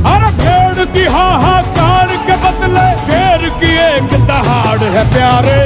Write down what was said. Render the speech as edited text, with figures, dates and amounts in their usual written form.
अरे भेड़ की हाहाकार के बदले शेर की एक दहाड़ है प्यारे।